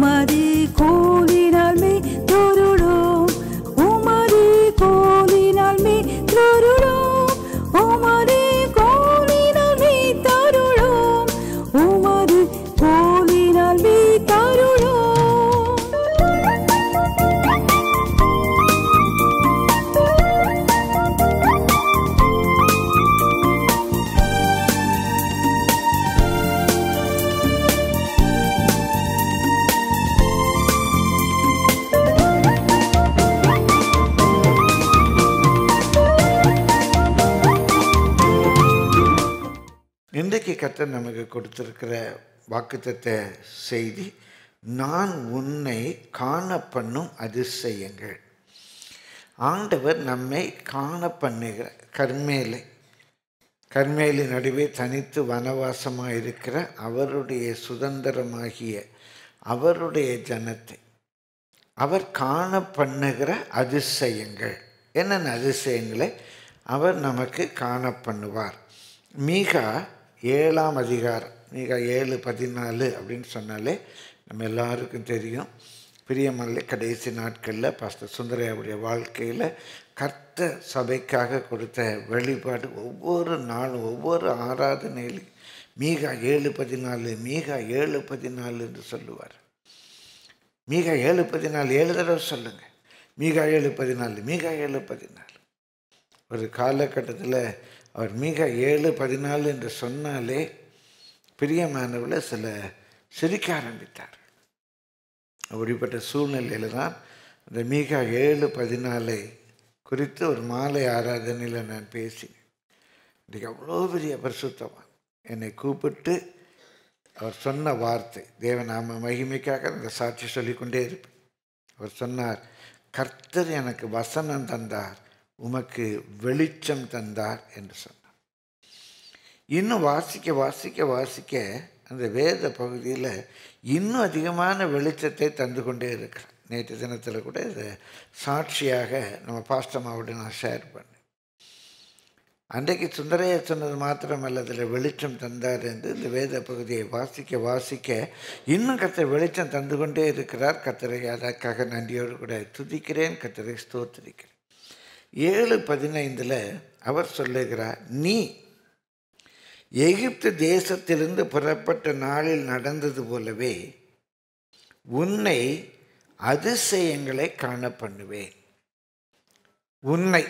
உமது கோலினால் மே தொருளோம் உமது கோலினால் மே தொருளோம் உமது கோலினால் மே தருளோம் உமது கோலினால் மே தருளோம். இன்றைக்கு கர்த்தர் நமக்கு கொடுத்திருக்கிற வாக்குத்தத்த செய்தி, நான் உன்னை காணப்பண்ணும் அதிசயங்கள். ஆண்டவர் நம்மை காணப்பண்ணுகிற கர்மேலின் நடுவே தனித்து வனவாசமாக இருக்கிற அவருடைய சுதந்திரமாகிய அவருடைய ஜனத்தை அவர் காணப்பண்ணுகிற அதிசயங்கள். என்னென்ன அதிசயங்களை அவர் நமக்கு காணப்பண்ணுவார்? மீகா 7ஆம் அதிகாரம், மீகா 7:14 அப்படின்னு சொன்னாலே நம்ம எல்லாருக்கும் தெரியும். பிரியமல்ல கடைசி நாட்களில் பாஸ்டர் சுந்தரையாவுடைய வாழ்க்கையில் கர்த்தர் சபைக்காக கொடுத்த வெளிப்பாடு ஒவ்வொரு நாளும் ஒவ்வொரு ஆராதனையிலும் மீகா 7:14 மீகா 7:14 என்று சொல்லுவார். மீகா 7:14 7 தடவை சொல்லுங்க. மீகா 7:14 மீகா 7:14. ஒரு காலகட்டத்தில் அவர் மீகா 7:14 என்று சொன்னாலே பிரியமானவர்கள் சில சிரிக்க ஆரம்பித்தார். அப்படிப்பட்ட சூழ்நிலையில் தான் அந்த மீகா 7:14 குறித்து ஒரு மாலை ஆராதனையில் நான் பேசினேன். இன்றைக்கு அவ்வளோ பெரிய பரிசுத்தவான் என்னை கூப்பிட்டு அவர் சொன்ன வார்த்தை, தேவநாம மகிமைக்காக அந்த சாட்சி சொல்லிக்கொண்டே இருப்பேன். அவர் சொன்னார், கர்த்தர் எனக்கு வசனம் தந்தார், உமக்கு வெளிச்சம் தந்தார் என்று சொன்னார். இன்னும் வாசிக்க வாசிக்க வாசிக்க அந்த வேத பகுதியில் இன்னும் அதிகமான வெளிச்சத்தை தந்து கொண்டே இருக்கிறேன். நேற்று தினத்தில் கூட இதை சாட்சியாக நம்ம பாஸ்டமாவோட நான் ஷேர் பண்ணேன். அன்றைக்கு சுந்தரையா சொன்னது மாத்திரமல்ல, அதில் வெளிச்சம் தந்தார் என்று இந்த வேத பகுதியை வாசிக்க வாசிக்க இன்னும் கர்த்தர் வெளிச்சம் தந்து கொண்டே இருக்கிறார். கர்த்தரை அதற்காக நன்றியோடு கூட துதிக்கிறேன், கர்த்தரை ஸ்தோத்திரிக்கிறேன். 7:15 அவர் சொல்லுகிறார், நீ எகிப்து தேசத்திலிருந்து புறப்பட்ட நாளில் நடந்தது போலவே உன்னை அதிசயங்களை காண பண்ணுவேன். உன்னை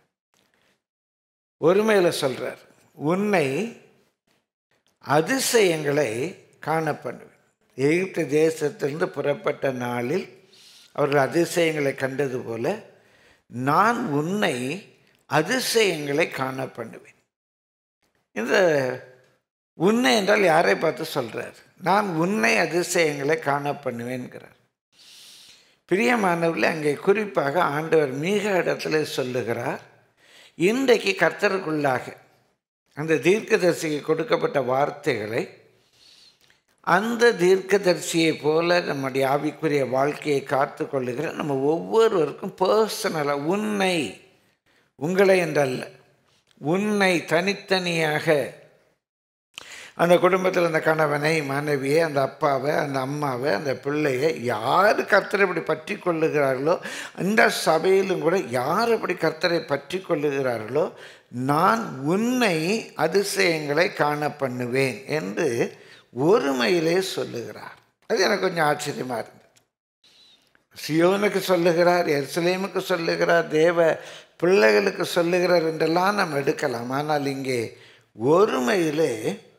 ஒருமையில் சொல்றார், உன்னை அதிசயங்களை காண பண்ணுவேன். எகிப்து தேசத்திலிருந்து புறப்பட்ட நாளில் அவர்கள் அதிசயங்களை கண்டது போல நான் உன்னை அதிசயங்களை காண பண்ணுவேன். இந்த உன்னை என்றால் யாரை பார்த்து சொல்றார்? நான் உன்னை அதிசயங்களை காண பண்ணுவேன்கிறார். பிரியமானவர்களே, அங்கே குறிப்பாக ஆண்டவர் மீகா இடத்துல சொல்லுகிறார், இன்றைக்கு கர்த்தருக்குள்ளாக அந்த தீர்க்கதரிசிக்கு கொடுக்கப்பட்ட வார்த்தைகளை அந்த தீர்க்கதரிசியை போல நம்முடைய ஆவிக்குரிய வாழ்க்கையை காத்து கொள்ளுகிற நம்ம ஒவ்வொருவருக்கும் பர்சனலாக உன்னை, உங்களை என்றல்ல, உன்னை தனித்தனியாக அந்த குடும்பத்தில் அந்த கணவனை, மனைவியை, அந்த அப்பாவை, அந்த அம்மாவை, அந்த பிள்ளையை யார் கர்த்தரை இப்படி பற்றி கொள்ளுகிறார்களோ, அந்த சபையிலும் கூட யார் அப்படி கர்த்தரை பற்றி கொள்ளுகிறார்களோ, நான் உன்னை அதிசயங்களை காண பண்ணுவேன் என்று ஒருமையிலே சொல்லுகிறார். அது எனக்கு கொஞ்சம் ஆச்சரியமாக இருந்தது. சியோனுக்கு சொல்லுகிறார், எருசலேமுக்கு சொல்லுகிறார், தேவ பிள்ளைகளுக்கு சொல்லுகிறார் என்றெல்லாம் நம்ம எடுக்கலாம். ஆனால் இங்கே ஒருமையிலே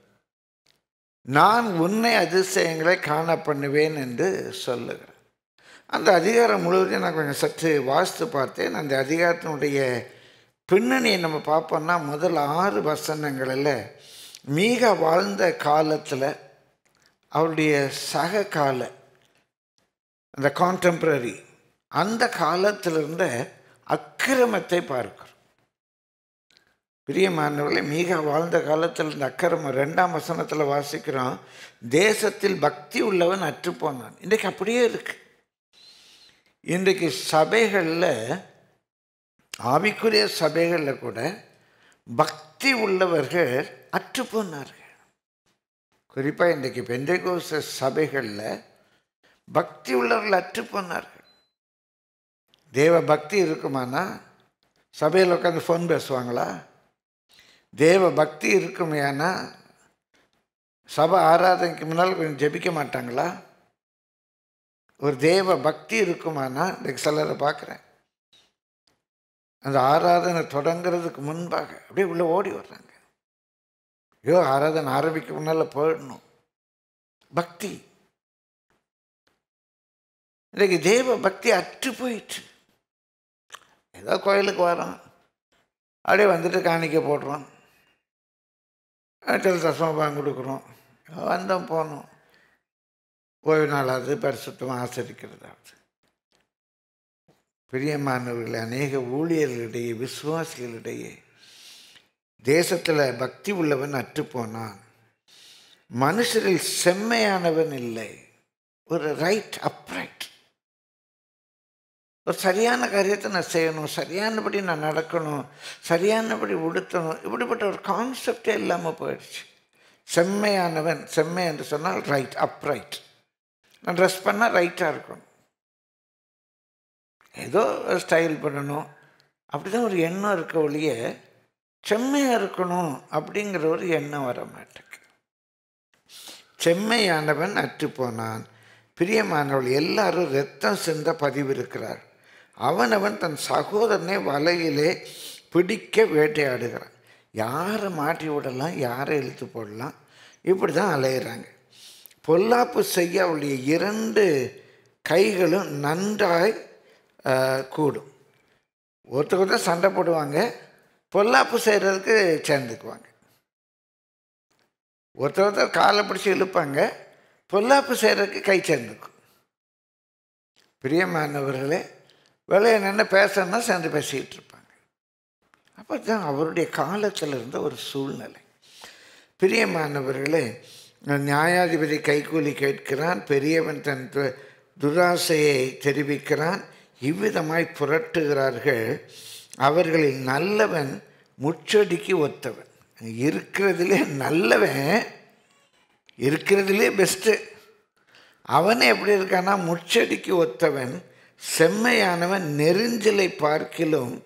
நான் உன்னை அதிசயங்களை காண பண்ணுவேன் என்று சொல்லுகிறேன். அந்த அதிகாரம் முழுவதையும் நான் கொஞ்சம் சற்று வாசித்து பார்த்தேன். அந்த அதிகாரத்தினுடைய பின்னணியை நம்ம பார்ப்போம்னா, முதல் 6 வசனங்களில் மீகா வாழ்ந்த காலத்தில் அவருடைய சக கால அந்த கான்டெம்பரரி அந்த காலத்திலிருந்த அக்கிரமத்தை பார்க்கிறோம். பிரியமானவர்களே, மீகா வாழ்ந்த காலத்தில் இந்த அக்கிரமம் 2ஆம் வசனத்தில் வாசிக்கிறோம், தேசத்தில் பக்தி உள்ளவன் அற்றுப்போனான். இன்றைக்கு அப்படியே இருக்கு. இன்றைக்கு சபைகளில், ஆவிக்குரிய சபைகளில் கூட பக்தி உள்ளவர்கள் அற்றுப்போனார்கள். குறிப்பாக இன்றைக்கு பெந்தேகோஸ்தே சபைகளில் பக்தி உள்ளவர்கள் அற்று போனார்கள். தேவ பக்தி இருக்குமானா சபையில் உட்காந்து ஃபோன் பேசுவாங்களா? தேவ பக்தி இருக்குமையானா சபை ஆராதனைக்கு முன்னால் கொஞ்சம் ஜெபிக்க மாட்டாங்களா? ஒரு தேவ பக்தி இருக்குமானா இன்றைக்கு சிலரை பார்க்குறேன், அந்த ஆராதனை தொடங்கிறதுக்கு முன்பாக அப்படியே உள்ளே ஓடி வர்றாங்க. ஐயோ, ஆராதனை ஆரம்பிக்க முன்னால் போயிடணும். பக்தி இன்றைக்கு தேவ பக்தி அற்று போயிடுச்சு. ஏதோ கோயிலுக்கு வரோம், அப்படியே வந்துட்டு காணிக்க போடுறோம், தசமபாகம் கொடுக்குறோம், வந்தோம் போனோம், ஓய்வு நாளாவது பரிசுத்தமாக ஆசரிக்கிறதாவது. பிரியமானவர்கள், அநேக ஊழியர்களிடையே விசுவாசிகளிடையே தேசத்தில் பக்தி உள்ளவன் அற்றுப்போனான். மனுஷரில் செம்மையானவன் இல்லை. ஒரு ரைட் அப்ரைட், ஒரு சரியான காரியத்தை நான் செய்யணும், சரியானபடி நான் நடக்கணும், சரியானபடி உடுத்தணும், இப்படிப்பட்ட ஒரு கான்செப்டே இல்லாமல் போயிடுச்சு. செம்மையானவன், செம்மை என்று சொன்னால் ரைட் அப்ரைட். நான் ட்ரெஸ் பண்ணால் ரைட்டாக இருக்கணும், ஏதோ ஸ்டைல் பண்ணணும், அப்படி தான் ஒரு எண்ணம் இருக்க ஒழிய செம்மையாக இருக்கணும் அப்படிங்கிற ஒரு எண்ணம் வர மாட்டேங்க. செம்மையானவன் அற்றுப்போனான். பிரியமானவள், எல்லாரும் இரத்தம் சிந்த பதிவு இருக்கிறார். அவனவன் தன் சகோதரனை வலையிலே பிடிக்க வேட்டையாடுகிறான். யாரை மாட்டி விடலாம், யாரை இழுத்து போடலாம், இப்படி தான் அலையிறாங்க. பொல்லாப்பு செய்ய அவளுடைய 2 கைகளும் நன்றாய் கூடும். ஒருத்தர் சண்டை போடுவாங்க, பொல்லாப்பு செய்கிறதுக்கு சேர்ந்துக்குவாங்க. ஒருத்தர் காலை பிடிச்சி இழுப்பாங்க, பொல்லாப்பு செய்கிறதுக்கு கை சேர்ந்துக்கும். பிரியமானவர்களே, வேலையை நின்று பேசணும்னா சேர்ந்து பேசிக்கிட்டு இருப்பாங்க. அப்போ தான் அவருடைய காலத்தில் இருந்த ஒரு சூழ்நிலை. பிரியமானவர்களே, நியாயாதிபதி கைக்கூலி கேட்கிறான், பெரியவன் தன் துராசையை தெரிவிக்கிறான். இவ்விதமாய் புரட்டுகிறார்கள். அவர்களில் நல்லவன் முச்செடிக்கு ஒத்தவன். இருக்கிறதுலே நல்லவன், இருக்கிறதுலே பெஸ்ட்டு, அவனே எப்படி இருக்கான்னா முச்செடிக்கு ஒத்தவன். செம்மையானவன் நெருஞ்சலை பார்க்கிலும்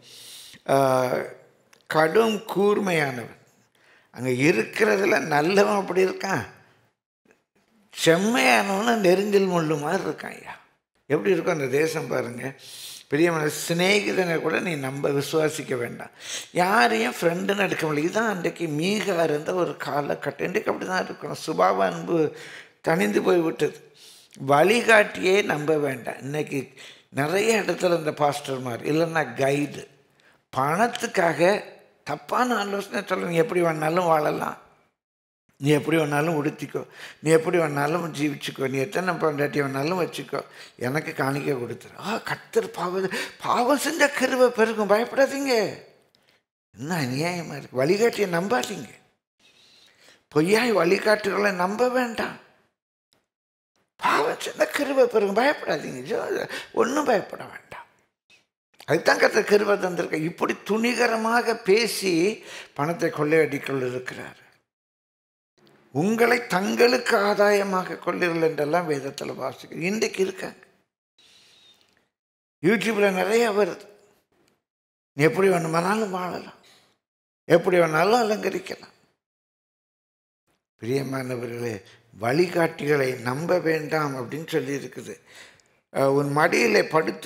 கடும் கூர்மையானவன். அங்கே இருக்கிறதுல நல்லவன் அப்படி இருக்கான், செம்மையானவன் நெருஞ்சல் முள்ளு மாதிரி இருக்கான். ஐயா, எப்படி இருக்கும் அந்த தேசம் பாருங்கள். பெரியவன சிநேகிதனை கூட நீ நம்ப விசுவாசிக்க வேண்டாம், யாரையும் ஃப்ரெண்டுன்னு எடுக்க முடியல. இதுதான் அன்றைக்கு மீகா இருந்த ஒரு காலகட்டம். இன்றைக்கு அப்படி தான் இருக்கணும். சுபாவ அன்பு தணிந்து போய் விட்டது. வழிகாட்டியே நம்ப வேண்டாம். இன்றைக்கி நிறைய இடத்துல இந்த பாஸ்டர்மார் இல்லைன்னா கைடு பணத்துக்காக தப்பான ஆலோசனை சொல்ல. நீ எப்படி வேணாலும் வாழலாம், நீ எப்படி வேணாலும் உடுத்திக்கோ, நீ எப்படி வேணாலும் ஜீவிச்சுக்கோ, நீ எத்தனை பொண்டாட்டி வேணாலும் வச்சுக்கோ, எனக்கு காணிக்க கொடுத்துரு. கர்த்தர் பாவம் செஞ்ச கிருபை பெருகும், பயப்படாதீங்க. என்ன அநியாயமாக இருக்குது. வழிகாட்டியை நம்பாதீங்க, பொய்யாய் வழிகாட்டுகளை நம்ப வேண்டாம். பாவம் செஞ்ச கிருபை பெருகும், பயப்படாதீங்க, ஒன்றும் பயப்பட வேண்டாம். அதுதான் கர்த்தர் கிருபை தந்திருக்க. இப்படி துணிகரமாக பேசி பணத்தை கொள்ளையடிக்கொள்ள இருக்கிறார். உங்களை தங்களுக்கு ஆதாயமாக கொள்ளுங்கள் என்றெல்லாம் வேதத்தில் வாசிக்க இன்றைக்கு இருக்காங்க. யூடியூப்பில் நிறைய வருது. நீ எப்படி வேணுமானாலும் வாழலாம், எப்படி வேணாலும் அலங்கரிக்கலாம். பிரியமானவர்களே, வழிகாட்டிகளை நம்ப வேண்டாம் அப்படின்னு சொல்லியிருக்குது. உன் மடியில்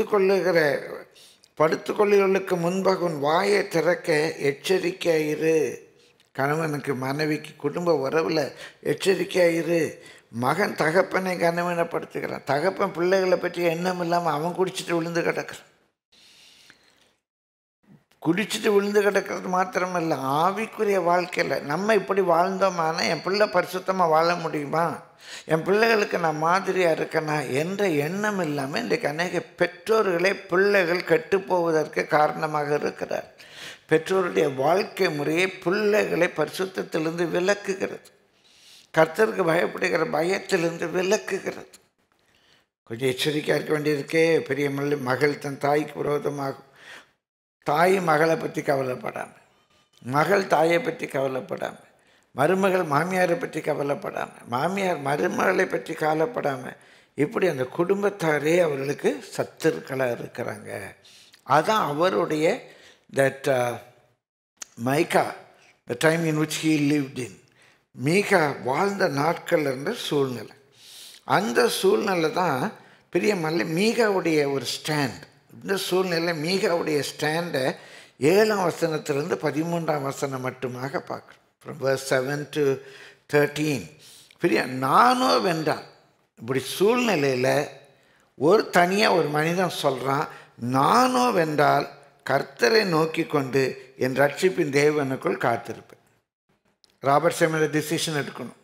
படுத்துக்கொள்ளுகளுக்கு முன்பாக உன் வாயை திறக்க எச்சரிக்கையாயிரு. கணவனுக்கு மனைவிக்கு குடும்ப உறவில் எச்சரிக்கையாயிரு. மகன் தகப்பனை கனவீனப்படுத்துகிறான். தகப்பன் பிள்ளைகளை பற்றி எண்ணம் இல்லாமல் அவன் குடிச்சிட்டு விழுந்து கிடக்கிறான். குடிச்சிட்டு விழுந்து கிடக்கிறது மாத்திரமல்ல, ஆவிக்குரிய வாழ்க்கையில் நம்ம இப்படி வாழ்ந்தோமானா என் பிள்ளை பரிசுத்தமாக வாழ முடியுமா, என் பிள்ளைகளுக்கு நான் மாதிரியாக இருக்கேனா என்ற எண்ணம் இல்லாமல் இன்றைக்கு அநேக பெற்றோர்களே பிள்ளைகள் கெட்டுப்போவதற்கு காரணமாக இருக்கிறார். பெற்றோருடைய வாழ்க்கை முறையை பிள்ளைகளை பரிசுத்தத்திலிருந்து விலக்குகிறது, கர்த்தருக்கு பயப்படுகிற பயத்திலிருந்து விலக்குகிறது. கொஞ்சம் எச்சரிக்கையாக இருக்க வேண்டியிருக்கே. பெரிய மகள் தன் தாய்க்கு விரோதமாகும். தாய் மகளை பற்றி கவலைப்படாமல், மகள் தாயை பற்றி கவலைப்படாமல், மருமகள் மாமியாரை பற்றி கவலைப்படாமல், மாமியார் மருமகளை பற்றி கவலைப்படாமல் இப்படி அந்த குடும்பத்தாரே அவர்களுக்கு சத்துருக்களாக இருக்கிறாங்க. அதான் அவருடைய that Micah the time in which he lived in, மீகா வாழ்ந்த நாட்கள் என்ற சூழ்நிலை. அந்த சூழ்நிலை தான் பிரியமல்ல மீகாவுடைய ஒரு ஸ்டாண்ட். இந்த சூழ்நிலை மீகாவுடைய ஸ்டாண்டை 7ஆம் வசனத்திலிருந்து 13ஆம் வசனம் மட்டுமாக பார்க்குறோம். from verse 7 to 13. பிரிய நானோ வென்றால், இப்படி சூழ்நிலையில் ஒரு தனியாக ஒரு மனிதன் சொல்கிறான், நானோ வென்றால் கர்த்தரை நோக்கி கொண்டு என் ரட்சிப்பின் தேவனுக்குள் காத்திருப்பேன். ராபர்ட் சைமன் இந்த டிசிஷன் எடுக்கணும்,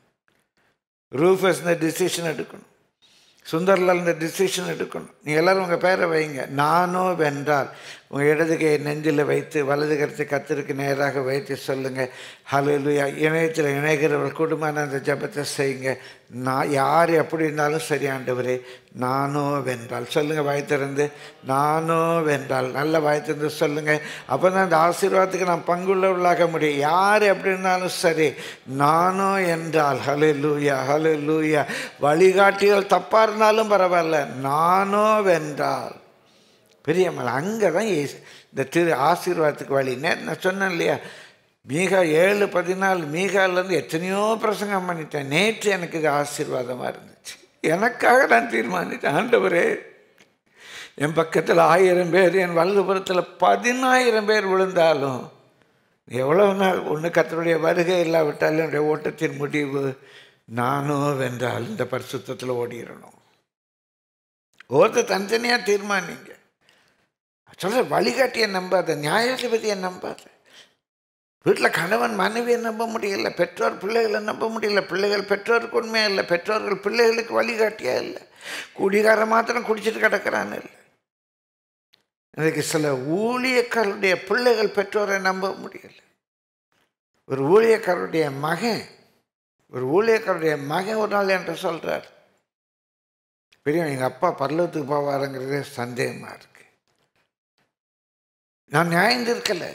ரூஃபஸ் இந்த டிசிஷன் எடுக்கணும், சுந்தர்லால் இந்த டிசிஷன் எடுக்கணும். நீங்கள் எல்லோரும் உங்கள் பேரை வைங்க. நானோ வென்றால் உங்கள் இடது கை நெஞ்சில் வைத்து வலது கருத்தை கர்த்தருக்கு நேராக வைத்து சொல்லுங்கள், ஹல்லேலூயா. இணையத்தில் இணைகிறவர்கள் குடும்பமான அந்த ஜெபத்தை செய்யுங்க. நான் யார் எப்படி இருந்தாலும் சரி ஆண்டவரே, நானோ வென்றால் சொல்லுங்கள். வாய் திறந்து நானோ வென்றால் நல்ல வாய் திறந்து சொல்லுங்கள். அப்போ தான் அந்த ஆசீர்வாதத்துக்கு நான் பங்குள்ளவர்களாக முடியும். யார் எப்படி இருந்தாலும் சரி, நானோ என்றால் ஹல்லேலூயா ஹல்லேலூயா. வழிகாட்டிகள் தப்பாக இருந்தாலும் பரவாயில்ல, நானோ வென்றால். பெரியம்மா அங்கே தான் இந்த ஆசீர்வாதத்துக்கு வழி. நான் சொன்னேன் இல்லையா, மீகா 7:14 மீகாலேருந்து எத்தனையோ பிரசங்கம் பண்ணிட்டேன். நேற்று எனக்கு இது ஆசீர்வாதமாக இருந்துச்சு. எனக்காக நான் தீர்மானித்தேன், ஆண்டவரே என் பக்கத்தில் 1000 பேர், என் வலதுபுறத்தில் 10,000 பேர் விழுந்தாலும், எவ்வளவு நாள் ஒன்று கர்த்தருடைய வருகை இல்லாவிட்டாலும் என்னுடைய ஓட்டத்தின் முடிவு நானோ வென்றால் இந்த பரிசுத்தத்தில் ஓடிடணும். ஒருத்தர் தனித்தனியாக தீர்மானிங்க. சொல்ற வழிகாட்டியை நம்பாத, நியாயாதிபதியை நம்பாத. வீட்டில் கணவன் மனைவியை நம்ப முடியல, பெற்றோர் பிள்ளைகளை நம்ப முடியல, பிள்ளைகள் பெற்றோருக்கு உண்மையாக இல்லை, பெற்றோர்கள் பிள்ளைகளுக்கு வழிகாட்டியாக இல்லை, குடிகார மாத்திரம் குடிச்சிட்டு கிடக்கிறான்னு இல்லை. இன்றைக்கு சில ஊழியக்காரருடைய பிள்ளைகள் பெற்றோரை நம்ப முடியல. ஒரு ஊழியக்காரருடைய மகன் ஒரு நாள் என்கிட்ட சொல்கிறார், பெரிய எங்கள் அப்பா பரலோகத்துக்கு போவாருங்கிறதே சந்தேகமாக இருக்கு. நான் நியாயந்திருக்கலை.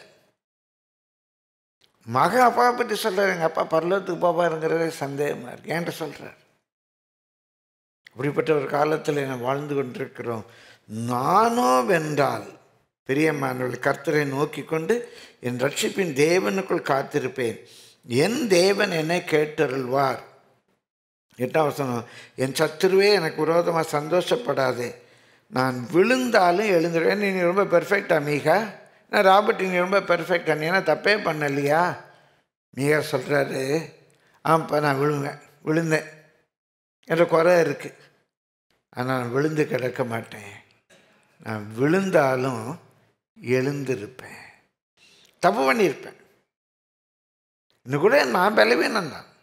மக அப்பா பற்றி சொல்கிறார், எங்கள் அப்பா பரலோகத்துக்கு போவாருங்கிறதே சந்தேகமாக இருக்கு என்கிட்ட சொல்கிறார். அப்படிப்பட்ட ஒரு காலத்தில் நான் வாழ்ந்து கொண்டிருக்கிறோம். நானோ வென்றால் பிரியமானவர்கள் கர்த்தரை நோக்கி கொண்டு என் ரட்சிப்பின் தேவனுக்குள் காத்திருப்பேன், என் தேவன் என்னை கேட்டருள்வார். 8ஆம் வசனம், என் சத்துருவே எனக்கு விரோதமாக சந்தோஷப்படாதே, நான் விழுந்தாலும் எழுந்துருவேன். நீ ரொம்ப பெர்ஃபெக்டா மீகா? நான் ராபர்ட், நீ ரொம்ப பெர்ஃபெக்டா, நீ என்ன தப்பே பண்ணலையா? மீகா சொல்கிறாரு, ஆப்பா நான் விழுந்தேன் என்ற குறை இருக்குது, ஆனால் நான் விழுந்து கிடக்க மாட்டேன், நான் விழுந்தாலும் எழுந்திருப்பேன். தப்பு பண்ணியிருப்பேன், இன்னும் கூட நான் பலவீனம் தான்.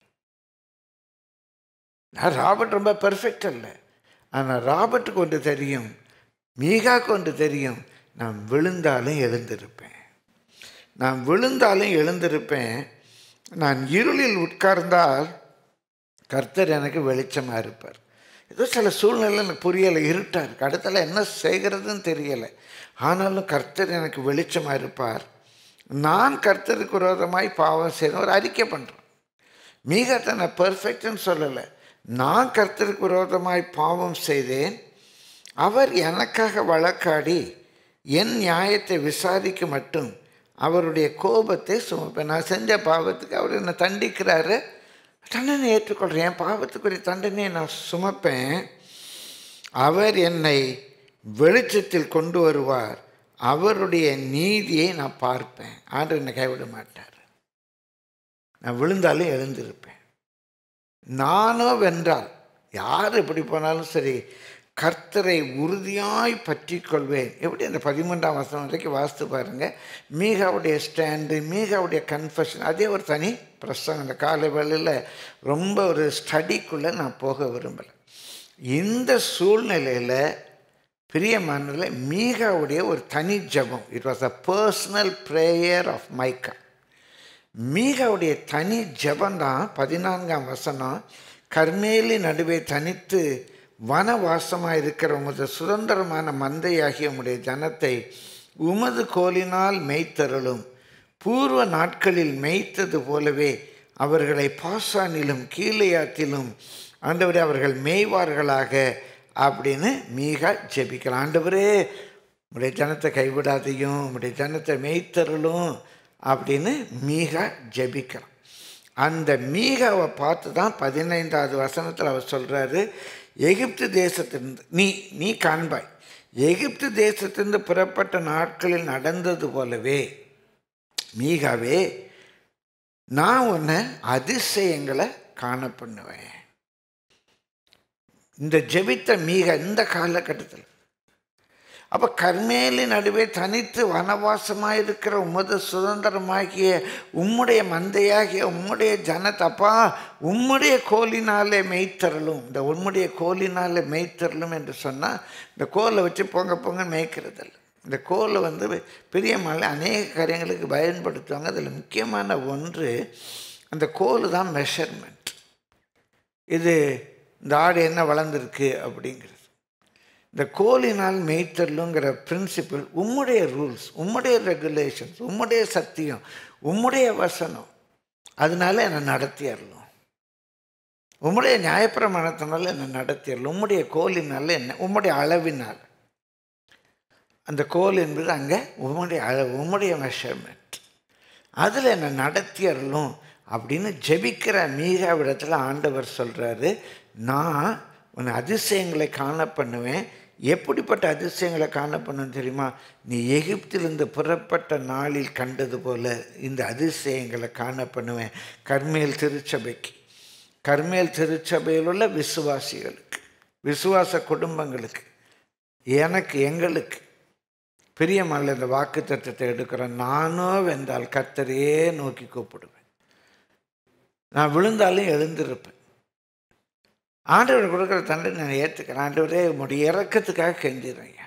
நான் ராபர்ட் ரொம்ப பெர்ஃபெக்ட் இல்லை, ஆனால் ராபர்ட்டுக்கு ஒன்று தெரியும், மீகாவுக்கு ஒன்று தெரியும், நான் விழுந்தாலும் எழுந்திருப்பேன், நான் விழுந்தாலும் எழுந்திருப்பேன். நான் இருளில் உட்கார்ந்தால் கர்த்தர் எனக்கு வெளிச்சமாக இருப்பார். ஏதோ சில சூழ்நிலை எனக்கு புரியலை, இருட்டாக இருக்குது, அடுத்தால என்ன செய்கிறதுன்னு தெரியலை, ஆனாலும் கர்த்தர் எனக்கு வெளிச்சமாக இருப்பார். நான் கர்த்தருக்கு விரோதமாய் பாவம் செய்யணும் ஒரு அறிக்கை பண்ணுறேன். மீகா தன்னை பெர்ஃபெக்ட்னு சொல்லலை, நான் கர்த்தருக்கு விரோதமாய் பாவம் செய்தேன், அவர் எனக்காக வழக்காடி என் நியாயத்தை விசாரிக்க மட்டும் அவருடைய கோபத்தை சுமப்பேன். நான் செஞ்ச பாவத்துக்கு அவர் என்னை தண்டிக்கிறாரு, தண்டனை ஏற்றுக்கொள்கிறேன், என் பாவத்துக்குரிய தண்டனையை நான் சுமப்பேன். அவர் என்னை வெளிச்சத்தில் கொண்டு வருவார், அவருடைய நீதியை நான் பார்ப்பேன். ஆண்டவர் என்னை கைவிட மாட்டார், நான் விழுந்தாலும் எழுந்திருப்பேன். நானோ வென்றால், யார் எப்படி போனாலும் சரி, கர்த்தரை உறுதியாய் பற்றி கொள்வேன். எப்படி அந்த 13ஆம் வசனம் வரைக்கும் வாசித்து பாருங்கள். மீகாவுடைய ஸ்டாண்டு, மீகாவுடைய கன்ஃபெஷன், அதே ஒரு தனி பிரசங்கம். அந்த காலை வேளையில் ரொம்ப ஒரு ஸ்டடிக்குள்ளே நான் போக விரும்பலை. இந்த சூழ்நிலையில் பிரியமானதில் மீகாவுடைய ஒரு தனி ஜெபம், it was a personal prayer of Micah. மீகாவுடைய தனி ஜெபந்தான் 14ஆம் வசனம், கர்மேலி நடுவே தனித்து வனவாசமாக இருக்கிற உமது சுதந்திரமான மந்தையாகிய உம்முடைய ஜனத்தை உமது கோலினால் மேய்த்தருளும், பூர்வ நாட்களில் மேய்த்தது போலவே அவர்களை பாசானிலும் கீலேயாத்திலும் ஆண்டவரே அவர்கள் மேய்வார்களாக அப்படின்னு மீகா ஜெபிக்கலாம். ஆண்டவரே உம்முடைய ஜனத்தை கைவிடாதையும் உம்முடைய ஜனத்தை மேய்த்தருளும் அப்படின்னு மீகா ஜெபிக்கலாம். அந்த மீகாவை பார்த்து தான் 15வது வசனத்தில் அவர் சொல்கிறாரு, எகிப்து தேசத்திலிருந்து நீ காண்பாய், எகிப்து தேசத்திலிருந்து புறப்பட்ட நாட்களில் நடந்தது போலவே மீகாவே நான் உன்னை அதிசயங்களை காண பண்ணுவேன். இந்த ஜெபித்த மீகா இந்த காலகட்டத்தில் அப்போ கர்மேலின் நடுவே தனித்து வனவாசமாக இருக்கிற உமது சுதந்திரமாகிய உம்முடைய மந்தையாகிய உம்முடைய ஜனத்தப்பா உம்முடைய கோலினாலே மேய்த்தரலும். இந்த உம்முடைய கோலினாலே மேய்த்தரலும் என்று சொன்னால் இந்த கோலை வச்சு பொங்க மேய்க்கிறதில்ல. இந்த கோலை பெரிய மலை அநேக காரியங்களுக்கு பயன்படுத்துவாங்க. அதில் முக்கியமான ஒன்று அந்த கோல் தான் மெஷர்மெண்ட். இது இந்த ஆடு என்ன வளர்ந்துருக்கு அப்படிங்கிறது. இந்த கோலினால் மேய்த்தரலுங்கிற பிரின்சிபிள் உம்முடைய ரூல்ஸ், உம்முடைய ரெகுலேஷன்ஸ், உம்முடைய சத்தியம், உம்முடைய வசனம், அதனால என்னை நடத்திடலும். உம்முடைய நியாயப்பிரமாணத்தினால என்னை நடத்திடலும். உம்முடைய கோலினால என்ன, உம்முடைய அளவினால். அந்த கோல் என்பது அங்கே உம்முடைய அளவு, உம்முடைய மெஷர்மெண்ட், அதில் என்னை நடத்திடலும் அப்படின்னு ஜெபிக்கிற மீகாவிடத்தில் ஆண்டவர் சொல்கிறாரு, நான் உன்னை அதிசயங்களை காண பண்ணுவேன். எப்படிப்பட்ட அதிசயங்களை காண பண்ணுன்னு தெரியுமா? நீ எகிப்திலிருந்து புறப்பட்ட நாளில் கண்டது போல இந்த அதிசயங்களை காண பண்ணுவேன். கர்மேல் திருச்சபைக்கு, கர்மேல் திருச்சபையில் உள்ள விசுவாசிகளுக்கு, விசுவாச குடும்பங்களுக்கு, எனக்கு, எங்களுக்கு பிரியமல்ல இந்த வாக்கு தத்தத்தை எடுக்கிறேன். நானோ வென்றால் கர்த்தரையே நோக்கி கூப்பிடுவேன். நான் விழுந்தாலும் எழுந்திருப்பேன். ஆண்டவர் கொடுக்குற தண்டனை நான் ஏற்றுக்கிறேன். ஆண்டவரே உங்களுடைய இறக்கத்துக்காக கெஞ்சிடுறேன்.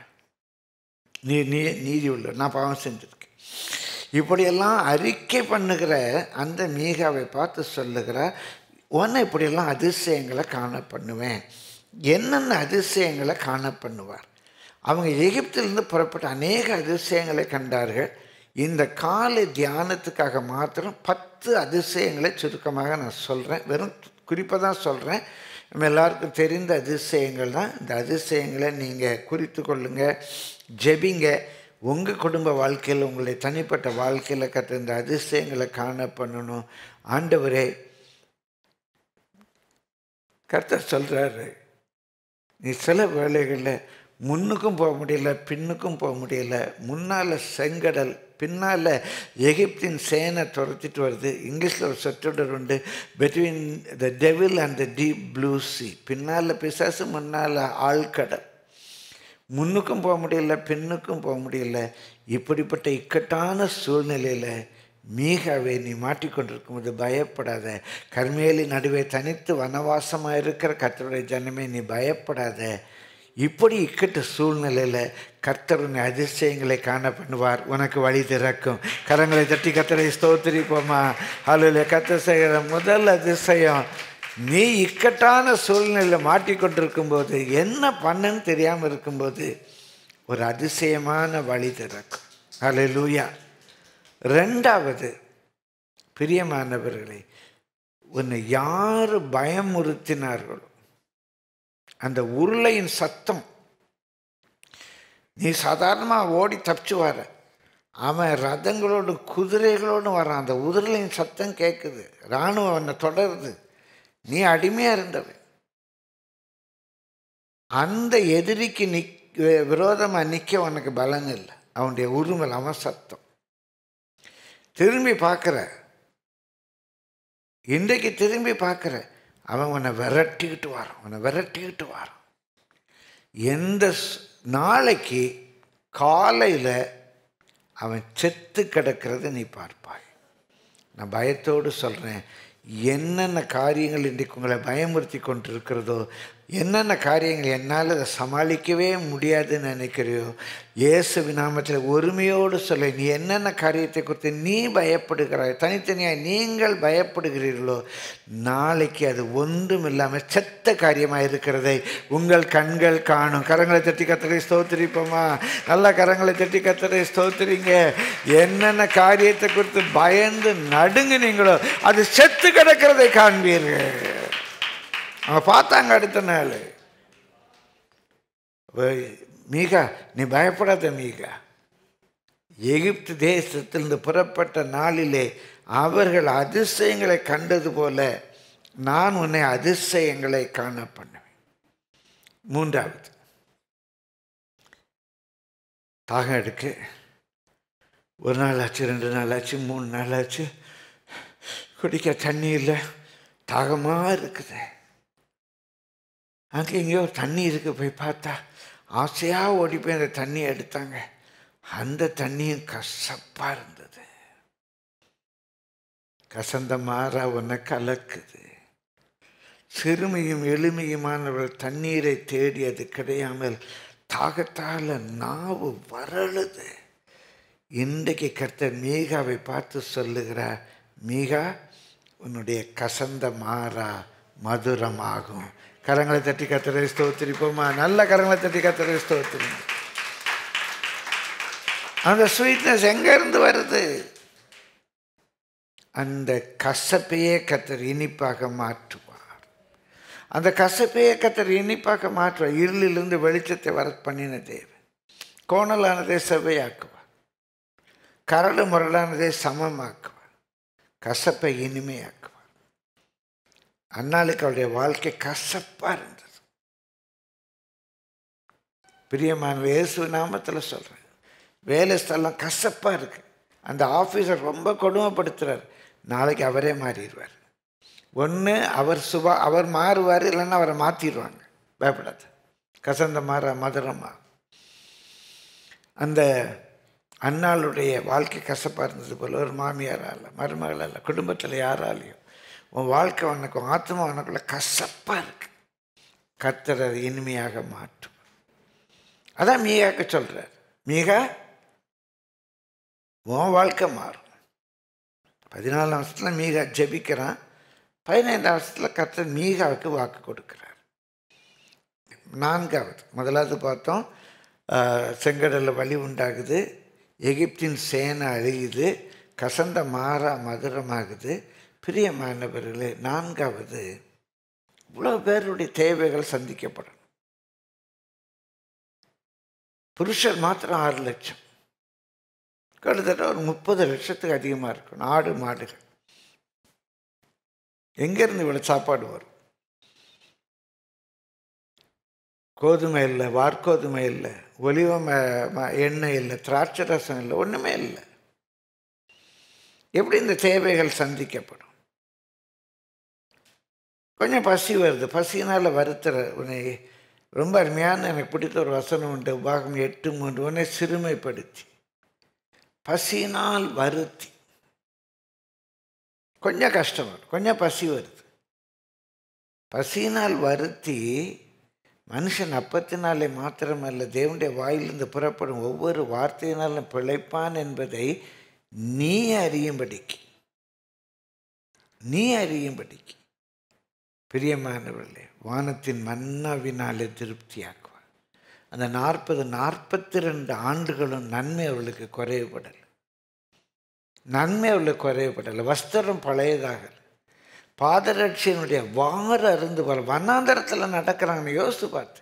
நீதி உள்ள நான் பாவம் செஞ்சுருக்கேன். இப்படியெல்லாம் அறிக்கை பண்ணுகிற அந்த மீகாவை பார்த்து சொல்லுகிற, உன்னை இப்படியெல்லாம் அதிசயங்களை காண பண்ணுவேன். என்னென்ன அதிசயங்களை காண பண்ணுவார்? அவங்க எகிப்திலிருந்து புறப்பட்ட அநேக அதிசயங்களை கண்டார்கள். இந்த காலை தியானத்துக்காக மாத்திரம் 10 அதிசயங்களை சுருக்கமாக நான் சொல்கிறேன். வெறும் குறிப்பாக தான் சொல்கிறேன். நம்ம எல்லாருக்கும் தெரிந்த அதிசயங்கள் தான். இந்த அதிசயங்களை நீங்கள் குறித்து கொள்ளுங்க, ஜெபிங்க. உங்கள் குடும்ப வாழ்க்கையில், உங்களுடைய தனிப்பட்ட வாழ்க்கையில் கற்ற இந்த அதிசயங்களை காண பண்ணணும். ஆண்டவரே, கர்த்தர் சொல்கிறாரு, நீ சில வேளைகளில் முன்னுக்கும் போக முடியல, பின்னுக்கும் போக முடியல. முன்னால் செங்கடல், பின்னால் எகிப்தின் சேனை துரத்திட்டு வருது. இங்கிலீஷில் ஒரு சொற்றொடர் உண்டு, between the devil and the deep blue sea. பின்னால் பிசாசு, முன்னால் ஆழ்கடல். முன்னுக்கும் போக முடியல, பின்னுக்கும் போக முடியல. இப்படிப்பட்ட இக்கட்டான சூழ்நிலையில் மீகாவே நீ மாட்டிக்கொண்டிருக்கும்போது பயப்படாத. கர்மேலின் நடுவே தனித்து வனவாசமாக இருக்கிற கர்த்தருடைய ஜனமே நீ பயப்படாத. இப்படி இக்கட்டு சூழ்நிலையில் கர்த்தர் உன்னை அதிசயங்களை காண பண்ணுவார். உனக்கு வழி திறக்கும். கரங்களை தட்டி கர்த்தரை ஸ்தோத்திரிப்போமா. அல்ல கர்த்தர் செய்கிற முதல் அதிசயம், நீ இக்கட்டான சூழ்நிலையில் மாட்டிக்கொண்டிருக்கும்போது, என்ன பண்ணுன்னு தெரியாமல் இருக்கும்போது ஒரு அதிசயமான வழி திறக்கும். அல்லேலூயா. 2வது, பிரியமானவர்களே, உன்னை யார் பயமுறுத்தினார்களோ அந்த உருளையின் சத்தம், நீ சாதாரணமாக ஓடி தப்பிச்சு வர, அவன் ரதங்களோடு குதிரைகளோடு வரான். அந்த உருளையின் சத்தம் கேட்குது, இராணுவம் அவனை தொடருது, நீ அடிமையாக இருந்தவன். அந்த எதிரிக்கு விரோதமாக நிற்க உனக்கு பலன் இல்லை. அவனுடைய உருமல், அவன் சத்தம். திரும்பி பார்க்குற, இன்றைக்கு திரும்பி பார்க்குற, அவன் உன்னை விரட்டிக்கிட்டு வரான். எந்த நாளைக்கு காலையில் அவன் செத்து கிடக்கிறத நீ பார்ப்பாய். நான் பயத்தோடு சொல்கிறேன், என்னென்ன காரியங்கள் இன்றைக்கு உங்களை பயமுறுத்தி கொண்டிருக்கிறதோ, என்னென்ன காரியங்கள் என்னால் அதை சமாளிக்கவே முடியாதுன்னு நினைக்கிறியோ, இயேசு நாமத்தில் ஒருமையோடு சொல்ல, நீ என்னென்ன காரியத்தை குறித்து நீ பயப்படுகிறாய், தனித்தனியாக நீங்கள் பயப்படுகிறீர்களோ, நாளைக்கு அது ஒன்றும் இல்லாமல் செத்த காரியமாக இருக்கிறதை உங்கள் கண்கள் காணும். கரங்களை தட்டி கர்த்தரை ஸ்தோத்திரிப்போமா. நல்லா கரங்களை தட்டி கர்த்தரை ஸ்தோத்திரிங்க. என்னென்ன காரியத்தை குறித்து பயந்து நடுங்குனீங்களோ அது செத்து கிடக்கிறதை காண்பீர்கள். அவங்க பார்த்தாங்க அடுத்த நாள். மீகா, நீ பயப்படாத மீகா, எகிப்து தேசத்திலிருந்து புறப்பட்ட நாளிலே அவர்கள் அதிசயங்களை கண்டது போல நான் உன்னை அதிசயங்களை காண பண்ணுவேன். மூன்றாவது, தாகம் எடுக்கு. ஒரு நாள் ஆச்சு, 2 நாள் ஆச்சு, 3 நாள் ஆச்சு, குடிக்க தண்ணி இல்லை, தாகமாக இருக்குது. அங்கே எங்கேயோ தண்ணி இருக்கு, போய் பார்த்தா ஆசையாக ஓடி போய் அந்த தண்ணியை எடுத்தாங்க. அந்த தண்ணியும் கசப்பாக இருந்தது. கசந்த மாறா உன்னை கலக்குது. சிறுமியும் எளிமையுமானவர்கள் தண்ணீரை தேடி அது கிடையாமல் தாகத்தால் நாவு வறளுது. இன்றைக்கு கர்த்தர் மீகாவை பார்த்து சொல்லுகிறார், மீகா, உன்னுடைய கசந்த மாறா மதுரமாகும். கரங்களை தட்டி கர்த்தரை ஸ்தோத்திரிப்போமா? நல்ல கரங்களை தட்டி கர்த்தரை ஸ்தோத்திரிங்க. அந்த ஸ்வீட்னஸ் எங்கேருந்து வருது? அந்த கசப்பையே கர்த்தர் இனிப்பாக மாற்றுவார். அந்த கசப்பையே கர்த்தர் இனிப்பாக மாற்றுவார். இருளிலிருந்து வெளிச்சத்தை வர பண்ணின தேவன். கோணலானதை செவ்வையாக்குவார், கரடு முரடானதை சமமாக்குவார், கசப்பை இனிமையாக்குவார். அன்னாளுக்கு அவருடைய வாழ்க்கை கசப்பாக இருந்தது. பிரியமான இயேசு நாமத்தில் சொல்கிறேன், வேலை ஸ்தலம் கசப்பாக இருக்குது. அந்த ஆஃபீஸர் ரொம்ப கொடுமைப்படுத்துகிறார். நாளைக்கு அவரே மாறிடுவார். ஒன்று அவர் மாறுவார், இல்லைன்னா அவரை மாற்றிடுவாங்க. பயப்படாது. கசந்த மாற மதுரமாக. அந்த அன்னாளுடைய வாழ்க்கை கசப்பாக இருந்தது போல் ஒரு மாமியாரால், மருமகளால், குடும்பத்தில் யாராலையும் உன் வாழ்க்கை உனக்கு ஆத்மா உனக்குள்ள கசப்பாக இருக்கு. கர்த்தர் அதை இனிமையாக மாற்றும். அதான் மீகாக்கு சொல்கிறார், மீகா, உன் வாழ்க்கை மாறும். 14 வருஷத்தில் மீகா ஜெபிக்கிறான். 15 வருஷத்தில் கர்த்தர் மீகாவுக்கு வாக்கு கொடுக்கிறார். 4வது, முதலாவது பார்த்தோம், செங்கடலில் வழி உண்டாகுது, எகிப்தின் சேனை அழியுது, கசந்த மாறா மதுரமாகுது. பிரியமானவர்களே, 4வது, இவ்வளோ பேருடைய தேவைகள் சந்திக்கப்படும். புருஷர் மாத்திரம் 6 லட்சம், கிட்டத்தட்ட ஒரு 30 லட்சத்துக்கு அதிகமாக இருக்கும். ஆடு மாடுகள் எங்கேருந்து இவ்வளோ சாப்பாடு வரும்? கோதுமை இல்லை, வார்கோதுமை இல்லை, ஒலிவ எண்ணெய் இல்லை, திராட்சை ரசம் இல்லை, ஒன்றுமே இல்லை. எப்படி இந்த தேவைகள் சந்திக்கப்படும்? கொஞ்சம் பசி வருது, பசினால் வருத்துற உன்னை. ரொம்ப அருமையான எனக்கு பிடித்த ஒரு வசனம் உண்டு, உபாகம் 8:3. உன்னை சிறுமைப்படுத்தி பசியினால் வருத்தி. கொஞ்சம் கஷ்டம் வரும், கொஞ்சம் பசி வருது. பசியினால் வருத்தி மனுஷன் அப்பத்தினாலே மாத்திரமல்ல, தேவனுடைய வாயிலிருந்து புறப்படும் ஒவ்வொரு வார்த்தையினாலும் பிழைப்பான் என்பதை நீ அறியும்படிக்கு பிரியமானவர்களே, வானத்தின் மன்னாவினாலே திருப்தியாக்குவார். அந்த 42 ஆண்டுகளும் நன்மை அவர்களுக்கு குறைவுபடலை. வஸ்திரம் பழையதாக, பாதரட்சியினுடைய வார அருந்து போல வனாந்தரத்தில் நடக்கிறாங்கன்னு யோசித்து பார்த்து.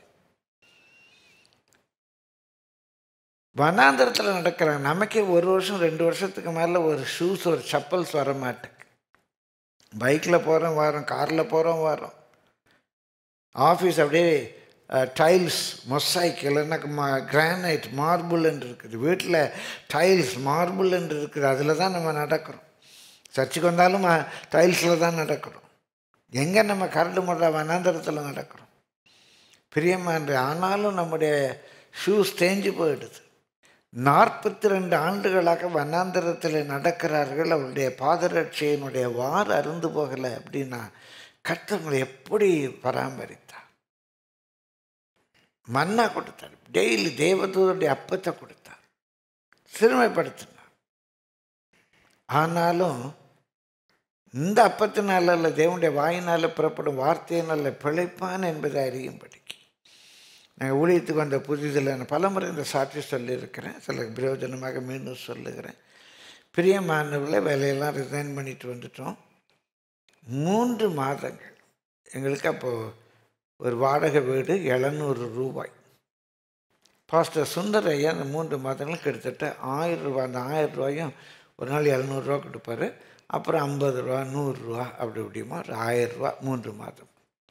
வனாந்தரத்தில் நடக்கிறாங்க. நமக்கே 1 வருஷம் 2 வருஷத்துக்கு மேலே ஒரு ஷூஸ், ஒரு செப்பல்ஸ் வர மாட்டேங்க. பைக்கில் போகிறோம் வரோம், காரில் போகிறோம் வரோம். ஆஃபீஸ் அப்படியே டைல்ஸ் மொசைக், இல்லைன்னா கிரானைட் மார்பிள் என்று இருக்குது. வீட்டில் டைல்ஸ் மார்பிள் என்று இருக்குது. அதில் தான் நம்ம நடக்கிறோம். சர்ச்சுக்கு வந்தாலும் டைல்ஸில் தான் நடக்கிறோம். எங்கே நம்ம கரடு முறை வனாந்தரத்தில் நடக்கிறோம். பிரியமான, ஆனாலும் நம்முடைய ஷூஸ் தேஞ்சு போயிடுது. 42 ஆண்டுகளாக வனாந்தரத்தில் நடக்கிறார்கள். அவருடைய பாதரட்சையினுடைய வார் அருந்து போகலை. அப்படின்னா கர்த்தர் எப்படி பராமரித்தார்? மன்னா கொடுத்தார், டெய்லி தேவதூதருடைய அப்பத்தை கொடுத்தார், சிறுமைப்படுத்தினார். ஆனாலும் இந்த அப்பத்தினால அல்ல, தேவனுடைய வாயினால் புறப்படும் வார்த்தையினால பிழைப்பான் என்பதை அறியும்படிக்கு. நாங்கள் ஊழியத்துக்கு வந்த புதிதில் நான் பலமுறை இந்த சாட்சி சொல்லியிருக்கிறேன். சில பிரயோஜனமாக மீண்டும் சொல்லுகிறேன். பிரியமானவர்களே, வேலையெல்லாம் ரிசைன் பண்ணிட்டு வந்துட்டோம். 3 மாதங்கள் எங்களுக்கு அப்போது ஒரு வாடகை வீடு 700 ரூபாய். பாஸ்டர் சுந்தர் ஐயா அந்த 3 மாதங்களும் கிட்டத்தட்ட 1000 ரூபா. அந்த 1000 ரூபாயும் ஒரு நாள் 700 ரூபா கொடுப்பாரு. அப்புறம் 50 ரூபா 100 ரூபா அப்படி இப்படிமா ஒரு 1000 ரூபா 3 மாதம்.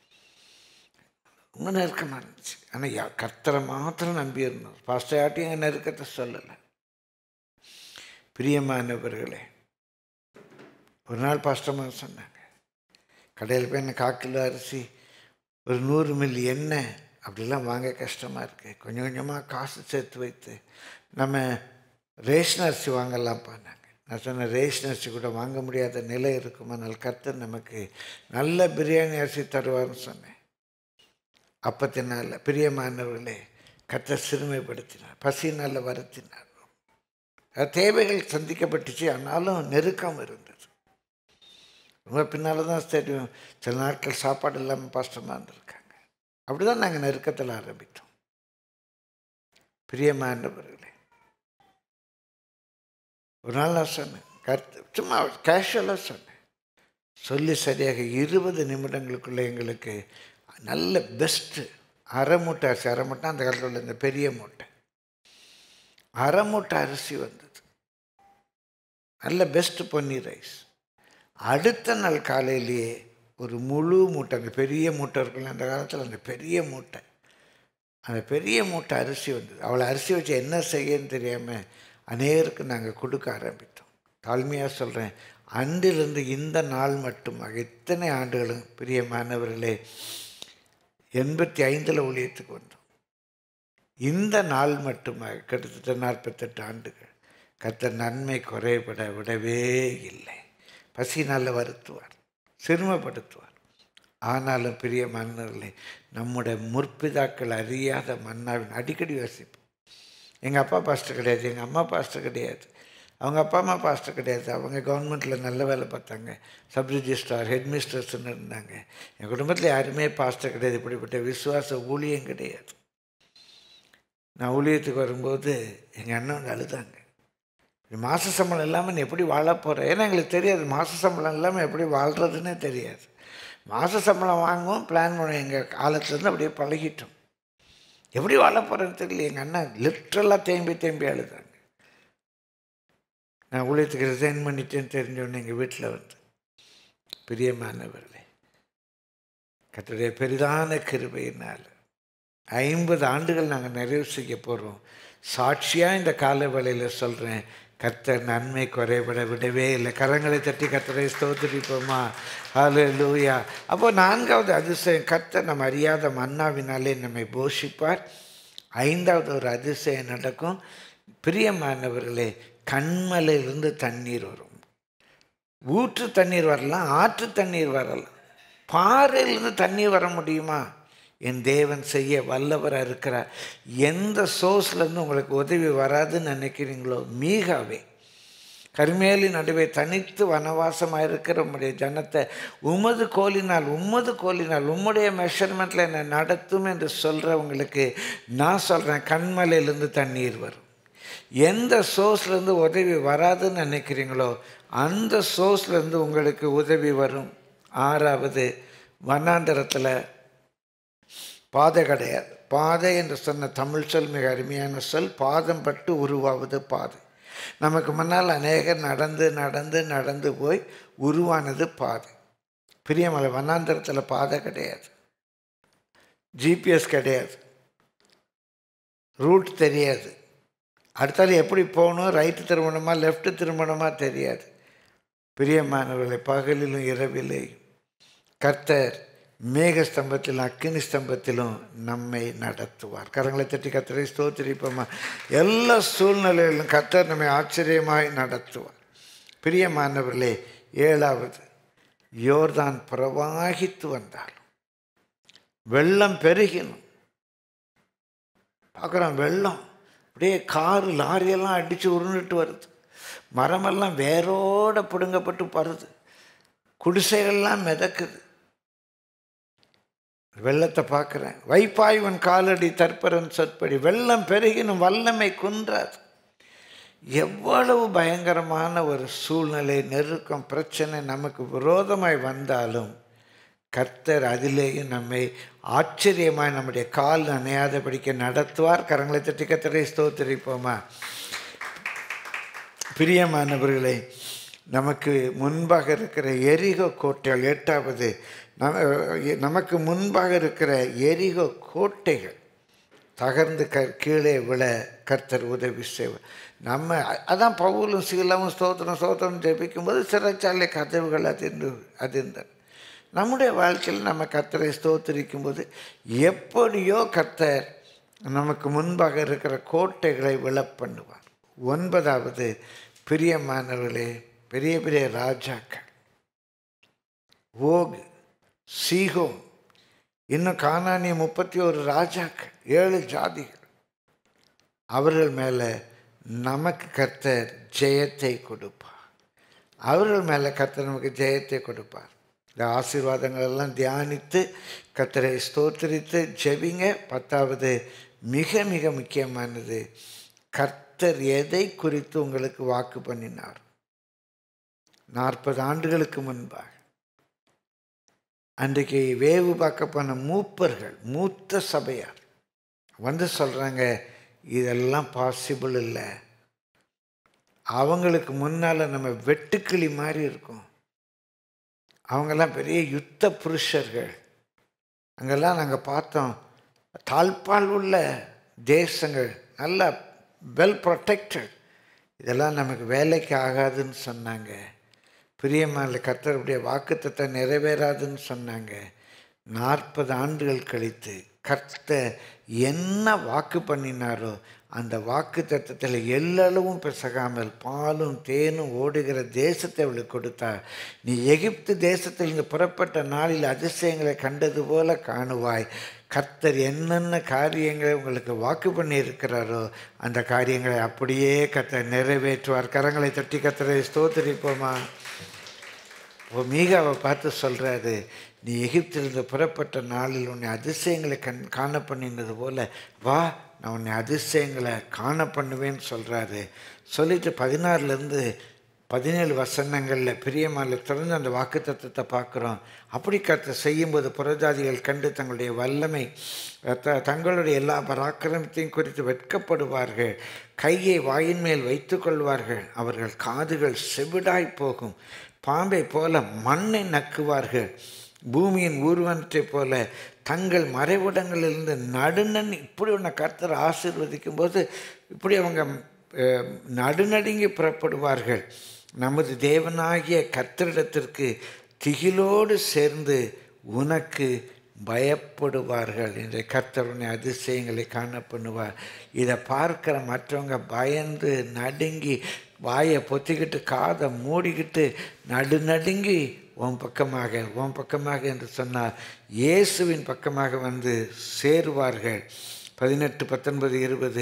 ரொம்ப நெருக்கமாக இருந்துச்சு. ஆனால் கர்த்தரை மாத்திரம் நம்பி இருந்தோம். பாஸ்டர் யார்ட்டையும் எங்கள் நெருக்கத்தை சொல்லலை. பிரியமானவர்களே, ஒரு நாள் பாஸ்டர்மா சொன்னாங்க, கடையில் போய் என்ன 4 கிலோ அரிசி, ஒரு 100 மில்லி எண்ணெய் அப்படிலாம் வாங்க கஷ்டமாக இருக்குது, கொஞ்சம் கொஞ்சமாக காசு சேர்த்து வைத்து நம்ம ரேஷன் அரிசி வாங்கலாம் பண்ணாங்க. நான் சொன்னேன், ரேஷன் அரிசி கூட வாங்க முடியாத நிலை இருக்குமானால் கர்த்தர் நமக்கு நல்ல பிரியாணி அரிசி தருவார்னு சொன்னேன். அப்பத்தினால பிரியமானவர்களே, கர்த்தர் சிறுமைப்படுத்தினார், பசியினால் வருத்தினார். தேவைகள் சந்திக்கப்பட்டுச்சு, ஆனாலும் நெருக்கம் இருந்தது. ரொம்ப பின்னால் தான் தெரியும், சில நாட்கள் சாப்பாடு இல்லாமல் கஷ்டமாக இருந்திருக்காங்க. அப்படி தான் நாங்கள் நெருக்கத்தில் ஆரம்பித்தோம். பிரியமானவர்களே, ஒரு நாள் நான் சொன்னேன், சும்மா கேஷுவலாக சொன்னேன். சொல்லி சரியாக 20 நிமிடங்களுக்குள்ளே எங்களுக்கு நல்ல பெஸ்ட்டு அரை மூட்டை அரிசி, அரை மூட்டை அந்த காலத்தில் உள்ள இந்த பெரிய மூட்டை, அரை மூட்டை அரிசி வந்தது. நல்ல பெஸ்ட்டு பொன்னி ரைஸ். அடுத்த நாள் காலையிலேயே ஒரு முழு மூட்டை, அந்த பெரிய மூட்டை இருக்குல்ல அந்த காலத்தில், அந்த பெரிய மூட்டை, அந்த பெரிய மூட்டை அரிசி வந்தது. அவளை அரிசி வச்சு என்ன செய்யன்னு தெரியாமல் அநேகருக்கு நாங்கள் கொடுக்க ஆரம்பித்தோம். தாழ்மையாக சொல்கிறேன், அன்றிலிருந்து இந்த நாள் மட்டுமாக இத்தனை ஆண்டுகளும் பிரியமானவர்களே 85 ஊழியத்துக்கு வந்தோம். இந்த நாள் மட்டுமாக கிட்டத்தட்ட 48 ஆண்டுகள் கர்த்தர் நன்மை குறைபட விடவே இல்லை. பசினால் வருத்துவார், சிறுமைப்படுத்துவார். ஆனாலும் பிரியமானவர்களே, நம்முடைய முற்பிதாக்கள் அறியாத மன்னாவின் அடிக்கடி யோசிப்போம். எங்கள் அப்பா பாஸ்டர் கிடையாது, எங்கள் அம்மா பாஸ்டர் கிடையாது, அவங்க அப்பா அம்மா பாஸ்டர் கிடையாது. அவங்க கவர்மெண்ட்டில் நல்ல வேலை பார்த்தாங்க, சப் ரிஜிஸ்ட்ரார், ஹெட் மிஸ்டர்ஸ்ன்னு இருந்தாங்க. என் குடும்பத்தில் யாருமே பாஸ்டர் கிடையாது. இப்படிப்பட்ட விசுவாச ஊழியம் கிடையாது. நான் ஊழியத்துக்கு வரும்போது எங்கள் அண்ணன் வந்து அழுதாங்க, மாத சம்பளம் இல்லாமல் நீ எப்படி வாழ போகிறேன்? ஏன்னா எங்களுக்கு தெரியாது, மாத சம்பளம் இல்லாமல் எப்படி வாழ்கிறதுன்னே தெரியாது. மாத சம்பளம் வாங்குவோம், பிளான் பண்ணுவோம். எங்கள் காலத்துலேருந்து அப்படியே பழகிட்டோம். எப்படி வாழ போகிறேன்னு தெரியல. எங்கள் அண்ணன் லிட்ரலாக தேம்பி அழுதாங்க. நான் ஊழியத்துக்கு ரிசைன் பண்ணிட்டேன்னு தெரிஞ்சோன்னு எங்கள் வீட்டில் வந்து, பிரியமானவர்களே, கர்த்தருடைய பெரிதான கிருபையினால் 50 ஆண்டுகள் நாங்கள் நிறைவு செய்ய போகிறோம். சாட்சியாக இந்த கால வேளையில் சொல்கிறேன், கர்த்தர் நன்மை குறைபட விடவே இல்லை. கரங்களை தட்டி கர்த்தரை ஸ்தோத்திரிப்போமா? ஹல்லேலூயா. அப்போ 4வது அதிசயம், கர்த்தர் நம்ம அறியாத மன்னாவினாலே நம்மை போஷிப்பார். 5வது ஒரு அதிசயம் நடக்கும். பிரியமானவர்களே, கண்மலையிலிருந்து தண்ணீர் வரும். ஊற்று தண்ணீர் வரலாம், ஆற்று தண்ணீர் வரலாம். பாறையிலிருந்து தண்ணீர் வர முடியுமா? என் தேவன் செய்ய வல்லவராக இருக்கிறார். எந்த சோர்ஸ்லேருந்து உங்களுக்கு உதவி வராதுன்னு நினைக்கிறீங்களோ, மீகாவே கர்மேலின் நடுவே தனித்து வனவாசமாக இருக்கிற உம்முடைய ஜனத்தை உமது கோலினால் உம்முடைய மெஷர்மெண்ட்டில் என்னை நடத்தும் என்று சொல்கிறவங்களுக்கு நான் சொல்கிறேன், கண்மலையிலேருந்து தண்ணீர் வரும். எந்த சோர்ஸ்லேருந்து உதவி வராதுன்னு நினைக்கிறீங்களோ அந்த சோர்ஸ்லேருந்து உங்களுக்கு உதவி வரும். 6வது, வனாந்தரத்தில் பாதை கிடையாது. பாதை என்று சொன்ன தமிழ் சொல் மிக அருமையான சொல். பாதம் பட்டு உருவாவது பாதை. நமக்கு முன்னால் அநேகர் நடந்து போய் உருவானது பாதை. பிரியமலை வனாந்தரத்தில் பாதை கிடையாது, ஜிபிஎஸ் கிடையாது, ரூட் தெரியாது, அடுத்தாலும் எப்படி போகணும், ரைட்டு திரும்பணுமா லெஃப்ட்டு திரும்பணுமா தெரியாது. பிரியமானவர்களை, பகலிலும் இரவிலேயும் கர்த்தர் மேக ஸ்தம்பத்திலும் அக்கினி ஸ்தம்பத்திலும் நம்மை நடத்துவார். கரங்களை தட்டி கர்த்தரை ஸ்தோத்திரிப்போமா? எல்லா சூழ்நிலைகளிலும் கர்த்தர் நம்மை ஆச்சரியமாய் நடத்துவார். பிரியமானவர்களே, 7வது, யோர்தான் பிரவாகித்து வந்தாலும் வெள்ளம் பெருகினும். பார்க்குறோம், வெள்ளம் அப்படியே காரு லாரியெல்லாம் அடித்து உருண்டுட்டு வருது, மரமெல்லாம் வேரோட பிடுங்கப்பட்டு பருது, குடிசைகள்லாம் மிதக்குது. வெள்ளத்தை பார்க்குறேன். வைப்பாய்வன் காலடி தற்பரன் சொற்படி, வெள்ளம் பெருகினும் வல்லமை குன்றாது. எவ்வளவு பயங்கரமான ஒரு சூழ்நிலை, நெருக்கம், பிரச்சனை நமக்கு விரோதமாய் வந்தாலும் கர்த்தர் அதிலேயும் நம்மை ஆச்சரியமாக நம்முடைய கால் நனையாதபடிக்க நடத்துவார். கரங்களை தட்டி கர்த்தரை ஸ்தோத்திரிப்போமா. பிரியமானவர்களே, நமக்கு முன்பாக இருக்கிற எரிகோ கோட்டைகள், 8வது நமக்கு முன்பாக இருக்கிற எரிகோ கோட்டைகள் தகர்ந்து கீழே விழ கர்த்தர் உதவி செய்வார். நம்ம அதான் பவுலும் சீலாவும் ஸ்தோத்திரம் ஜெபிக்கும்போது சிறைச்சாலை கதவுகள் அதிர்ந்தன. நம்முடைய வாழ்க்கையில் நம்ம கர்த்தரை ஸ்தோத்திரிக்கும் போது எப்படியோ கர்த்தர் நமக்கு முன்பாக இருக்கிற கோட்டைகளை விழ பண்ணுவார். 9வது, பிரியமானவர்களே, பெரிய பெரிய ராஜாக்கள், ஓக், சீகோன், இன்னும் கானானிய 31 ராஜாக்கள், 7 ஜாதிகள், அவர்கள் மேலே நமக்கு கர்த்தர் ஜெயத்தை கொடுப்பார். அவர்கள் மேலே கர்த்தர் நமக்கு ஜெயத்தை கொடுப்பார். இந்த ஆசீர்வாதங்கள் எல்லாம் தியானித்து கர்த்தரை ஸ்தோத்திரித்து ஜெபிங்க. 10வது, மிக மிக முக்கியமானது, கர்த்தர் எதை குறித்து உங்களுக்கு வாக்கு பண்ணினார்? 40 ஆண்டுகளுக்கு முன்பாக அன்றைக்கு வேவு பார்க்க போன மூப்பர்கள், மூத்த சபையார் வந்து சொல்கிறாங்க, இதெல்லாம் பாசிபிள் இல்லை. அவங்களுக்கு முன்னால் நம்ம வெட்டுக்கிளி மாதிரி இருக்கும். அவங்கெல்லாம் பெரிய யுத்த புருஷர்கள். அங்கெல்லாம் நாங்கள் பார்த்தோம், தாழ்பால் உள்ள தேசங்கள், நல்லா வெல் ப்ரொடெக்டட். இதெல்லாம் நமக்கு வேலைக்கு ஆகாதுன்னு சொன்னாங்க. பிரியமான கர்த்தருடைய வாக்குத்தத்தை நிறைவேறாதுன்னு சொன்னாங்க. 40 ஆண்டுகள் கழித்து கர்த்தர் என்ன வாக்கு பண்ணினாரோ அந்த வாக்கு தத்தத்தில் எல்லளவும் பிசகாமல் பாலும் தேனும் ஓடுகிற தேசத்தை அவளுக்கு கொடுத்தார். நீ எகிப்து தேசத்தில் இங்கு புறப்பட்ட நாளில் அதிசயங்களை கண்டது போல காணுவாய். கர்த்தர் என்னென்ன காரியங்களை உங்களுக்கு வாக்கு பண்ணி இருக்கிறாரோ அந்த காரியங்களை அப்படியே கர்த்தர் நிறைவேற்றுவார். கரங்களை தட்டி கர்த்தரை ஸ்தோத்திரிப்போமா. மீகாவை பார்த்து சொல்கிறாரு, நீ எகிப்திலிருந்து புறப்பட்ட நாளில் உன்னை அதிசயங்களை காண பண்ணினது போல வா, நான் உன்னை அதிசயங்களை காண பண்ணுவேன்னு சொல்கிறாரு. சொல்லிட்டு 16லேருந்து 17 வசனங்களில் பிரியமான தொடர்ந்து அந்த வாக்கு தத்துவத்தை பார்க்குறோம். அப்படி கர்த்தர் செய்யும்போது புறஜாதிகள் கண்டு தங்களுடைய வல்லமை, தங்களுடைய எல்லா பராக்கிரமத்தையும் குறித்து வெட்கப்படுவார்கள். கையை வாயின் மேல் வைத்து கொள்வார்கள். அவர்கள் காதுகள் செவிடாய் போகும். பாம்பை போல மண்ணை நக்குவார்கள். பூமியின் ஊர்வனத்தை போல தங்கள் மறைவிடங்களிலிருந்து நடுநன். இப்படி ஒன்று கர்த்தர் ஆசீர்வதிக்கும் போது இப்படி அவங்க நடுநடுங்கி புறப்படுவார்கள். நமது தேவனாகிய கர்த்தரிடத்திற்கு திகிலோடு சேர்ந்து உனக்கு பயப்படுவார்கள் என்ற கர்த்தருடைய அதிசயங்களை காண பண்ணுவார். இதை பார்க்கிற மற்றவங்க பயந்து நடுங்கி வாயை பொத்திக்கிட்டு காதை மூடிக்கிட்டு நடுநடுங்கி உன் பக்கமாக என்று சொன்னார். இயேசுவின் பக்கமாக வந்து சேருவார்கள். 18, 19, 20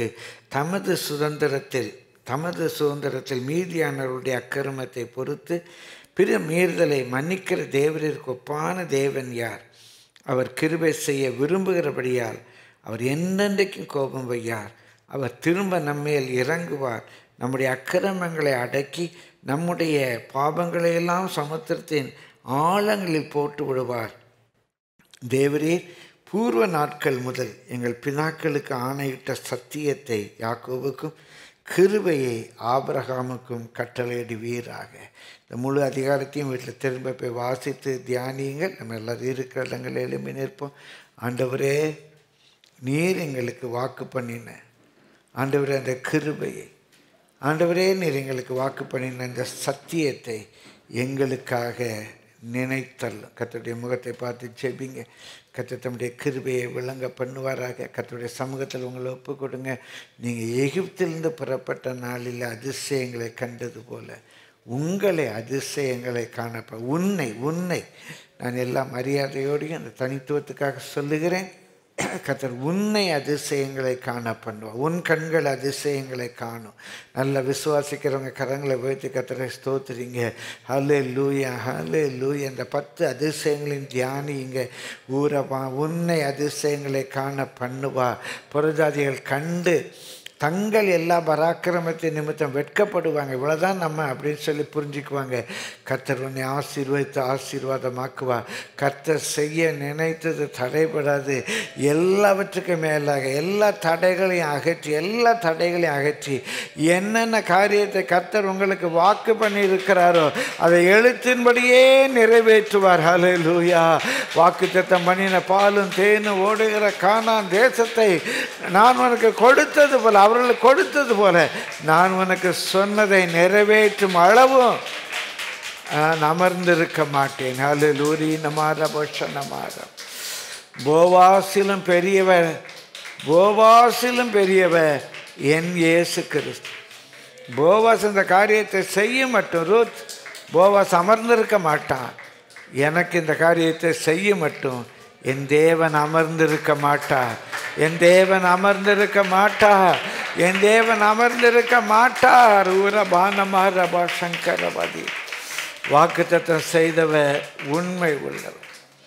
தமது சுதந்திரத்தில் மீதியானவருடைய அக்கிரமத்தை பொறுத்து பிற மீறுதலை மன்னிக்கிற தேவரிற்கு ஒப்பான தேவன் யார்? அவர் கிருபை செய்ய விரும்புகிறபடியால் அவர் என்னென்றைக்கும் கோபம் வையார். அவர் திரும்ப நம்மேல் இறங்குவார். நம்முடைய அக்கிரமங்களை அடக்கி நம்முடைய பாவங்களையெல்லாம் சமுத்திரத்தின் ஆழங்களில் போட்டு விடுவார். தேவரீர் பூர்வ நாட்கள் முதல் எங்கள் பிதாக்களுக்கு ஆணையிட்ட சத்தியத்தை யாக்கோபுக்கும் கிருபையை ஆபிரகாமுக்கும் கட்டளையிடுவீராக. இந்த முழு அதிகாரத்தையும் வீட்டில் திரும்ப போய் வாசித்து தியானியுங்கள். நம்ம எல்லாரும் இருக்கிற இடங்களில் எழும்பி நிற்போம். ஆண்டவரே, நீர் எங்களுக்கு வாக்கு பண்ணின ஆண்டவரே அந்த கிருபையை, ஆண்டவரே நீர் எங்களுக்கு வாக்கு பண்ணின அந்த சத்தியத்தை எங்களுக்காக நினைத்தல்லும். கர்த்தருடைய முகத்தை பார்த்து ஜெபிங்க. கர்த்தர் தம்முடைய கிருபையை விளங்க பண்ணுவாராக. கர்த்தருடைய சமூகத்தில் உங்களை ஒப்பு கொடுங்க. நீங்கள் எகிப்திலிருந்து புறப்பட்ட நாளில் அதிசயங்களை கண்டது போல உங்களை அதிசயங்களை காணப்ப உன்னை நான் எல்லா மரியாதையோடையும் அந்த தனித்துவத்துக்காக சொல்லுகிறேன். கர்த்தர் உன்னை அதிசயங்களை காண பண்ணுவார். உன் கண்கள் அதிசயங்களை காணும். நல்லா விசுவாசிக்கிறவங்க கரங்களை உயர்த்தி கர்த்தரை ஸ்தோத்திரிங்க. ஹல்லேலூயா, ஹல்லேலூயா. இந்த 10 அதிசயங்களின் தியானிங்க. ஊரவா உன்னை அதிசயங்களை காண பண்ணுவா. புறஜாதிகள் கண்டு தங்கள் எல்லா பராக்கிரமத்தை நிமித்தம் வெட்கப்படுவாங்க. இவ்வளோதான் நம்ம அப்படின்னு சொல்லி புரிஞ்சுக்குவாங்க. கர்த்தர் உன்னை ஆசீர்வதித்து ஆசீர்வாதமாக்குவா. கர்த்தர் செய்ய நினைத்தது தடைபடாது. எல்லாவற்றுக்கும் மேலாக எல்லா தடைகளையும் அகற்றி என்னென்ன காரியத்தை கர்த்தர் உங்களுக்கு வாக்கு பண்ணி இருக்கிறாரோ அதை எழுத்தின்படியே நிறைவேற்றுவார். ஹல்லேலூயா. வாக்குத்தத்தம் பண்ணின பாலும் தேனும் ஓடுகிற கானான் தேசத்தை நான் உனக்கு கொடுத்தது போல, அவர்களுக்கு கொடுத்தது போல நான் உனக்கு சொன்னதை நிறைவேற்றும் அளவும் நான் அமர்ந்திருக்க மாட்டேன். ஹல்லேலூயா. நமார போவாசிலும் பெரியவர் என் இயேசு கிறிஸ்து. போவாஸ் இந்த காரியத்தை செய்ய மட்டும், ரூத் போவாஸ் அமர்ந்திருக்க மாட்டான். எனக்கு இந்த காரியத்தை செய்ய மட்டும் என் தேவன் அமர்ந்திருக்க மாட்டார். என் தேவன் அமர்ந்திருக்க மாட்டார். என் தேவன் அமர்ந்திருக்க மாட்டார். ஊரபானமாரபா சங்கரபதி. வாக்குத்தத்தம் செய்தவர் உண்மை உள்ளவர்.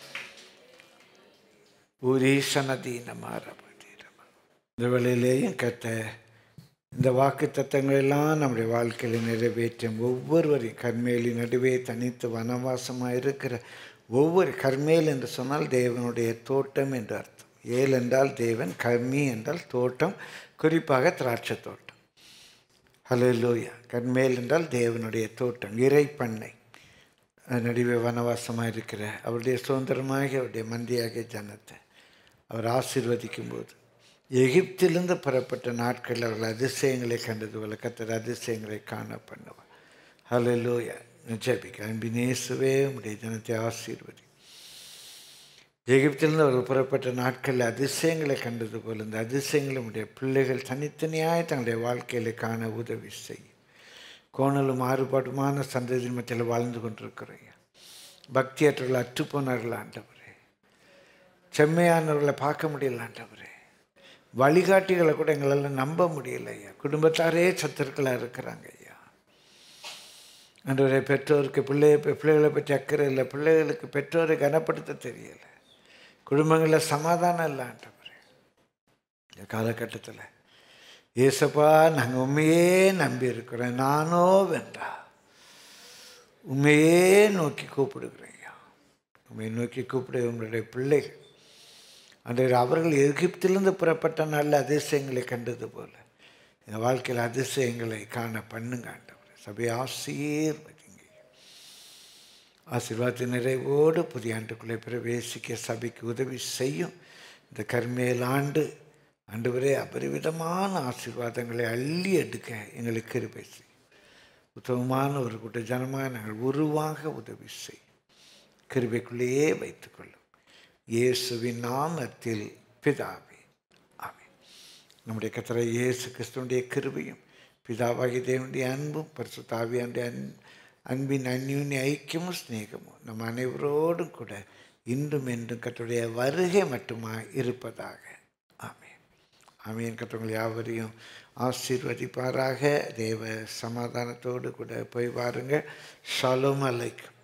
ஊரீசனதீனமாரபதி. இந்த வேளையிலேயும் கர்த்தர் இந்த வாக்குத்தத்தங்கள் எல்லாம் நம்முடைய வாழ்க்கையில் நிறைவேற்றும் ஒவ்வொருவரையும் கர்மேலின் நடுவே தனித்து வனவாசமாக இருக்கிற ஒவ்வொரு, கர்மேல் என்று சொன்னால் தேவனுடைய தோட்டம் என்று அர்த்தம். ஏல் என்றால் தேவன், கர்மி என்றால் தோட்டம், குறிப்பாக திராட்சை தோட்டம். ஹல்லேலூயா. கர்மேல் என்றால் தேவனுடைய தோட்டம், இறைப்பண்ணை. நடுவே வனவாசமாக இருக்கிற அவருடைய சுதந்திரமாக அவருடைய மந்தியாகிய ஜனத்தை அவர் ஆசீர்வதிக்கும் போது, எகிப்திலிருந்து புறப்பட்ட நாட்களில் அவர்கள் அதிசயங்களை கண்டது போல கர்த்தர் அதிசயங்களை காண பண்ணுவார். ஹல்லேலூயா. ஜெபிக்க. அன்பின் இயேசுவே, உம்முடைய ஜனத்தை ஆசீர்வதி. எகிப்திலிருந்து அவர்கள் புறப்பட்ட நாட்களில் அதிசயங்களை கண்டது போல் இந்த அதிசயங்களை உடைய பிள்ளைகள் தனித்தனியாக தங்களுடைய வாழ்க்கையில் காண உதவி செய்யும். கோணலும் மாறுபாடுமான சந்ததியின் மத்தியில் வாழ்ந்து கொண்டிருக்கிறீங்க. பக்தியற்றவர்கள் அற்றுப்போனார்கள் ஆண்டவரே. செம்மையானவர்களை பார்க்க முடியல ஆண்டவரே. வழிகாட்டிகளை கூட எங்களால் நம்ப முடியல ஐயா. குடும்பத்தாரே சத்துருக்களாக இருக்கிறாங்க ஐயா. ஆண்டவரே, பெற்றோருக்கு பிள்ளைகளை பற்றி அக்கறை இல்லை. பிள்ளைகளுக்கு பெற்றோரை கனப்படுத்த தெரியலை. குடும்பங்களில் சமாதானம் இல்லை ஆண்டவரே. இந்த காலகட்டத்தில் ஏசப்பா, நாங்கள் உண்மையே நம்பி இருக்கிறோம். நானோ வென்றா உண்மையே நோக்கி கூப்பிடுகிறேன் ஐயா. உண்மையை நோக்கி கூப்பிடு உங்களுடைய பிள்ளைகள் ஆண்டவரே. அவர்கள் எகிப்திலிருந்து புறப்பட்ட நாளில் அதிசயங்களை கண்டது போல எங்கள் வாழ்க்கையில் அதிசயங்களை காண பண்ணுங்க ஆண்டவரே. சபையை ஆசீர்வதிங்க. ஆசீர்வாதத்தின் நிறைவோடு புதிய ஆண்டுக்குள்ளே பிரவேசிக்க சபைக்கு உதவி செய்யும். இந்த கர்மேல் ஆண்டவரே அபரிவிதமான ஆசீர்வாதங்களை அள்ளி எடுக்க எங்களுக்கு கிருபை செய்யும். உத்தமமான ஒரு கூட்ட ஜனமாக நாங்கள் உருவாக உதவி செய்யும். கிருபைக்குள்ளேயே வைத்துக்கொள்ளும். இயேசுவின் நாமத்தில் பிதாவே, ஆமென். நம்முடைய கர்த்தராகிய இயேசு கிறிஸ்துவினுடைய கிருபையும் பிதாவாகிய தேவனுடைய அன்பும் பரிசுத்த ஆவியானுடைய அன்பின் அந்யோன்ய ஐக்கியமும் சிநேகமும் நம் அனைவரோடும் கூட இன்றும் என்றும் கர்த்தருடைய வருகை மட்டுமா இருப்பதாக. ஆமென். ஆமென். கர்த்தர் யாவரையும் ஆசீர்வதிப்பாராக. தேவ சமாதானத்தோடு கூட போய் வாருங்கள். ஷாலோம் அலைக்கும்.